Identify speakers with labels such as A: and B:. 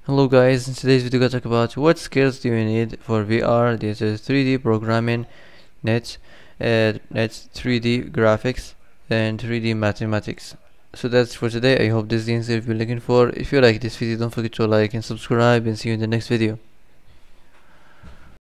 A: Hello guys, in today's video we're gonna talk about what skills do you need for VR. This is 3D programming, net, net 3D graphics, and 3D mathematics. So that's for today. I hope this is the answer you've been looking for. If you like this video, don't forget to like and subscribe, and see you in the next video.